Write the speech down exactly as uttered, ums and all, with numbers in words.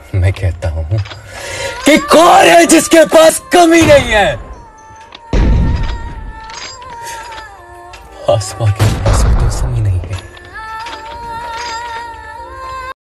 मैं कहता हूं कि कौन है जिसके पास कमी नहीं है? आसमां के पास भी तो समी नहीं है।